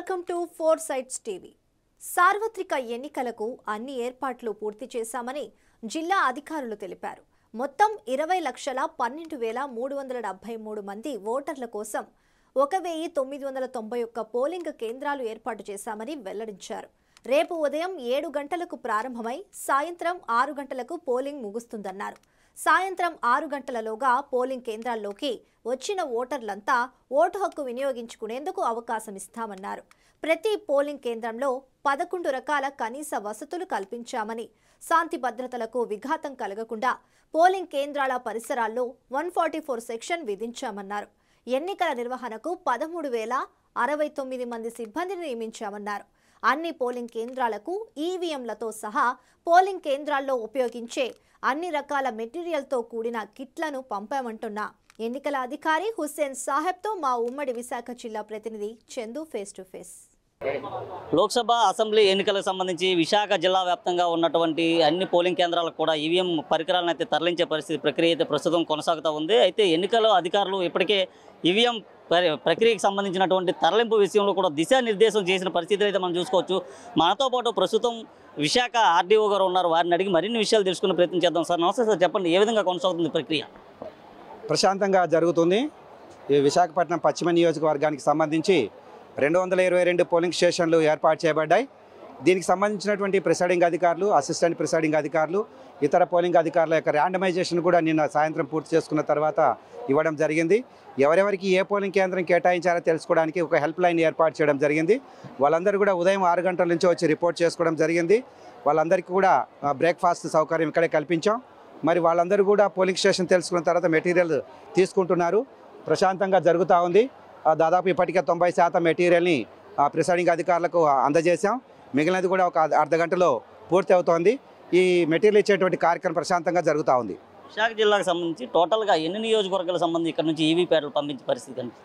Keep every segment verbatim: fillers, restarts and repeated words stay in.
Welcome to four sights TV. సార్వత్రిక ఎన్నికలకు అన్ని ఏర్పాట్లు పూర్తి చేశామని జిల్లా అధికారులు తెలిపారు. మొత్తం ఇరవై లక్షల పన్నెండు వేల మూడు వందల డెబ్బై మూడు మంది ఓటర్ల కోసం ఒక వెయ్యి తొమ్మిది వందల తొంభై ఒక్క పోలింగ్ కేంద్రాలు ఏర్పాటు చేశామని వెల్లడించారు. రేపు ఉదయం ఏడు గంటలకు ప్రారంభమై సాయంత్రం ఆరు గంటలకు పోలింగ్ ముగుస్తుందన్నారు. సాయంత్రం ఆరు గంటలలోగా పోలింగ్ కేంద్రాల్లోకి వచ్చిన ఓటర్లంతా ఓటు హక్కు వినియోగించుకునేందుకు అవకాశం ఇస్తామన్నారు. ప్రతి పోలింగ్ కేంద్రంలో పదకొండు రకాల కనీస వసతులు కల్పించామని, శాంతి భద్రతలకు విఘాతం కలగకుండా పోలింగ్ కేంద్రాల పరిసరాల్లో వన్ ఫార్టీ ఫోర్ సెక్షన్ విధించామన్నారు. ఎన్నికల నిర్వహణకు పదమూడు వేల అరవై తొమ్మిది మంది సిబ్బందిని నియమించామన్నారు. అన్ని పోలింగ్ కేంద్రాలకు ఈవీఎంలతో సహా పోలింగ్ కేంద్రాల్లో ఉపయోగించే అన్ని రకాల మెటీరియల్తో కూడిన కిట్లను పంపామంటున్న ఎన్నికల అధికారి హుస్సేన్ సాహెబ్తో మా ఉమ్మడి విశాఖ జిల్లా ప్రతినిధి Chandu face to face. Lok Sabha assembly ఎన్నికలకు సంబంధించి విశాఖ జిల్లా వ్యాప్తంగా ఉన్నటువంటి అన్ని పోలింగ్ కేంద్రాలకు కూడా ఈవీఎం పరికరాలను అయితే తరలించే పరిస్థితి ప్రక్రియ అయితే ప్రస్తుతం కొనసాగుతూ ఉంది. అయితే ఎన్నికల అధికారులు ఇప్పటికే ఈవీఎం ప్రక్రియకు సంబంధించినటువంటి తరలింపు విషయంలో కూడా దిశానిర్దేశం చేసిన పరిస్థితులు అయితే మనం చూసుకోవచ్చు. మనతో పాటు ప్రస్తుతం విశాఖ ఆర్డీఓ గారు ఉన్నారు. వారిని అడిగి మరిన్ని విషయాలు తెలుసుకునే ప్రయత్నం చేద్దాం. సార్ నమస్తే సార్, చెప్పండి ఏ విధంగా కొనసాగుతుంది ప్రక్రియ? ప్రశాంతంగా జరుగుతుంది. ఈ విశాఖపట్నం పశ్చిమ నియోజకవర్గానికి సంబంధించి రెండు వందల ఇరవై రెండు పోలింగ్ స్టేషన్లు ఏర్పాటు చేయబడ్డాయి. దీనికి సంబంధించినటువంటి ప్రిసైడింగ్ అధికారులు, అసిస్టెంట్ ప్రిసైడింగ్ అధికారులు, ఇతర పోలింగ్ అధికారుల యొక్క ర్యాండమైజేషన్ కూడా నిన్న సాయంత్రం పూర్తి చేసుకున్న తర్వాత ఇవ్వడం జరిగింది. ఎవరెవరికి ఏ పోలింగ్ కేంద్రం కేటాయించారో తెలుసుకోవడానికి ఒక హెల్ప్ లైన్ ఏర్పాటు చేయడం జరిగింది. వాళ్ళందరూ కూడా ఉదయం ఆరు గంటల నుంచి వచ్చి రిపోర్ట్ చేసుకోవడం జరిగింది. వాళ్ళందరికీ కూడా బ్రేక్ఫాస్ట్ సౌకర్యం ఇక్కడే కల్పించాం. మరి వాళ్ళందరూ కూడా పోలింగ్ స్టేషన్ తెలుసుకున్న తర్వాత మెటీరియల్ తీసుకుంటున్నారు. ప్రశాంతంగా జరుగుతూ ఉంది. దాదాపు ఇప్పటికే తొంభై శాతం మెటీరియల్ని ప్రిసైడింగ్ అధికారులకు అందజేశాం. మిగిలినది కూడా ఒక అర్ధ గంటలో పూర్తి అవుతోంది. ఈ మెటీరియల్ ఇచ్చేటువంటి కార్యక్రమం ప్రశాంతంగా జరుగుతూ ఉంది. విశాఖ జిల్లాకు సంబంధించి టోటల్గా ఎన్ని నియోజకవర్గాలకు సంబంధించి ఇక్కడ నుంచి ఈవీ ప్యాడ్లు పంపించే పరిస్థితి అండి?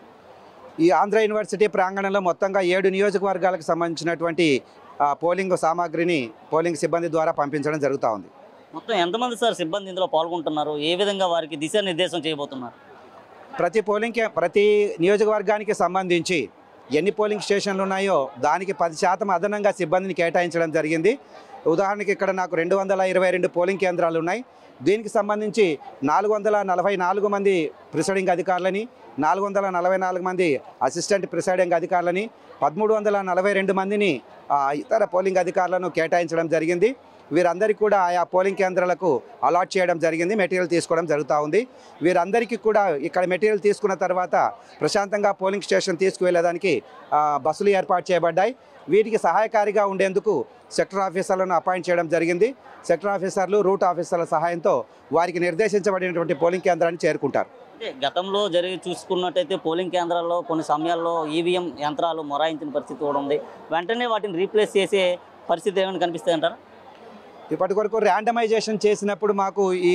ఈ ఆంధ్ర యూనివర్సిటీ ప్రాంగణంలో మొత్తంగా ఏడు నియోజకవర్గాలకు సంబంధించినటువంటి పోలింగ్ సామాగ్రిని పోలింగ్ సిబ్బంది ద్వారా పంపించడం జరుగుతూ ఉంది. మొత్తం ఎంతమంది సార్ సిబ్బంది ఇందులో పాల్గొంటున్నారు? ఏ విధంగా వారికి దిశానిర్దేశం చేయబోతున్నారు? ప్రతి పోలింగ్ ప్రతి నియోజకవర్గానికి సంబంధించి ఎన్ని పోలింగ్ స్టేషన్లు ఉన్నాయో దానికి పది శాతం అదనంగా సిబ్బందిని కేటాయించడం జరిగింది. ఉదాహరణకి ఇక్కడ నాకు రెండు వందల ఇరవై రెండు పోలింగ్ కేంద్రాలు ఉన్నాయి. దీనికి సంబంధించి నాలుగు వందల నలభై నాలుగు మంది ప్రిసైడింగ్ అధికారులని, నాలుగు వందల నలభై నాలుగు మంది అసిస్టెంట్ ప్రిసైడింగ్ అధికారులని, పదమూడు వందల నలభై రెండు మందిని ఇతర పోలింగ్ అధికారులను కేటాయించడం జరిగింది. వీరందరికీ కూడా ఆయా పోలింగ్ కేంద్రాలకు అలాట్ చేయడం జరిగింది. మెటీరియల్ తీసుకోవడం జరుగుతూ ఉంది. వీరందరికీ కూడా ఇక్కడ మెటీరియల్ తీసుకున్న తర్వాత ప్రశాంతంగా పోలింగ్ స్టేషన్ తీసుకువెళ్ళడానికి బస్సులు ఏర్పాటు చేయబడ్డాయి. వీటికి సహాయకారిగా ఉండేందుకు సెక్టర్ ఆఫీసర్లను అపాయింట్ చేయడం జరిగింది. సెక్టర్ ఆఫీసర్లు, రూట్ ఆఫీసర్ల సహాయంతో వారికి నిర్దేశించబడినటువంటి పోలింగ్ కేంద్రాన్ని చేరుకుంటారు. గతంలో జరిగి చూసుకున్నట్టయితే పోలింగ్ కేంద్రాల్లో కొన్ని సమయాల్లో ఈవీఎం యంత్రాలు మొరాయించిన పరిస్థితి కూడా ఉంది. వెంటనే వాటిని రీప్లేస్ చేసే పరిస్థితి ఏమైనా కనిపిస్తాయంటారా? ఇప్పటి వరకు ర్యాండమైజేషన్ చేసినప్పుడు మాకు ఈ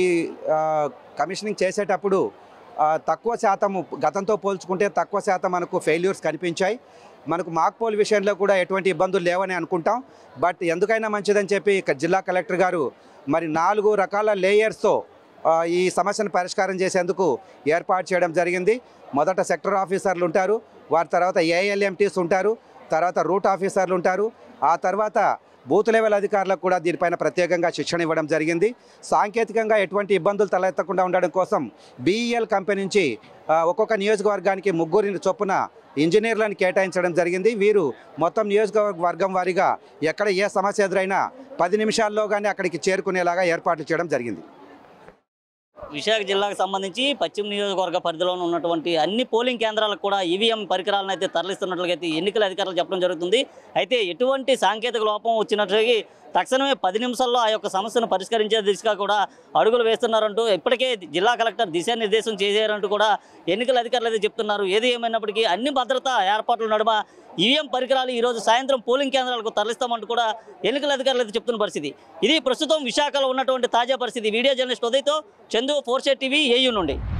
కమిషనింగ్ చేసేటప్పుడు తక్కువ శాతం, గతంతో పోల్చుకుంటే తక్కువ శాతం మనకు ఫెయిల్యూర్స్ కనిపించాయి. మనకు మాక్ పోల్ విషయంలో కూడా ఎటువంటి ఇబ్బందులు లేవని అనుకుంటాం. బట్ ఎందుకైనా మంచిదని చెప్పి జిల్లా కలెక్టర్ గారు మరి నాలుగు రకాల లేయర్స్తో ఈ సమస్యను పరిష్కారం చేసేందుకు ఏర్పాటు చేయడం జరిగింది. మొదట సెక్టర్ ఆఫీసర్లు ఉంటారు, వారి తర్వాత ఏఎల్ఎంటీస్ ఉంటారు, తర్వాత రూట్ ఆఫీసర్లు ఉంటారు, ఆ తర్వాత బూత్ లెవెల్ అధికారులకు కూడా దీనిపైన ప్రత్యేకంగా శిక్షణ ఇవ్వడం జరిగింది. సాంకేతికంగా ఎటువంటి ఇబ్బందులు తలెత్తకుండా ఉండడం కోసం బీఈఎల్ కంపెనీ నుంచి ఒక్కొక్క నియోజకవర్గానికి ముగ్గురిని చొప్పున ఇంజనీర్లను కేటాయించడం జరిగింది. వీరు మొత్తం నియోజకవర్గం వారీగా ఎక్కడ ఏ సమస్య ఎదురైనా పది నిమిషాల్లో కానీ అక్కడికి చేరుకునేలాగా ఏర్పాట్లు చేయడం జరిగింది. విశాఖ జిల్లాకు సంబంధించి పశ్చిమ నియోజకవర్గ పరిధిలో ఉన్నటువంటి అన్ని పోలింగ్ కేంద్రాలకు కూడా ఈవీఎం పరికరాలను అయితే తరలిస్తున్నట్లుగా ఎన్నికల అధికారులు చెప్పడం జరుగుతుంది. అయితే ఎటువంటి సాంకేతిక లోపం వచ్చినట్లయితే తక్షణమే పది నిమిషాల్లో ఆ యొక్క సమస్యను పరిష్కరించే దిశగా కూడా అడుగులు వేస్తున్నారంటూ ఇప్పటికే జిల్లా కలెక్టర్ దిశానిర్దేశం చేశారంటూ కూడా ఎన్నికల అధికారులు అయితే చెప్తున్నారు. ఏది ఏమైనప్పటికీ అన్ని భద్రతా ఏర్పాట్ల నడుమ ఈవీఎం పరికరాలు ఈరోజు సాయంత్రం పోలింగ్ కేంద్రాలకు తరలిస్తామంటూ కూడా ఎన్నికల అధికారులు అయితే చెప్తున్న పరిస్థితి. ఇది ప్రస్తుతం విశాఖలో ఉన్నటువంటి తాజా పరిస్థితి. వీడియో జర్నలిస్ట్ ఉదయ్తో Chandu, four sights TV, AU నుండి.